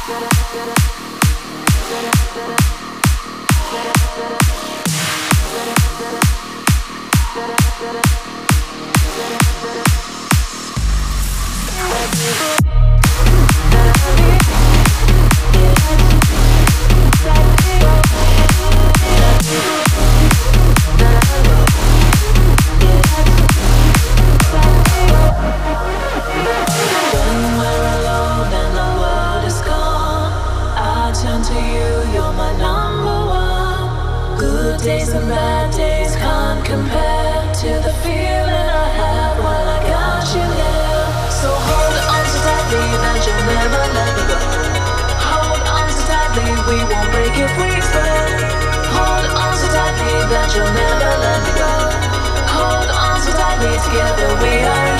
Days and bad days can't compare to the feeling I had when I got you there. So hold on so tightly that you'll never let me go. Hold on so tightly, we won't break if we split. Hold on so tightly that you'll never let me go. Hold on so tightly, together we are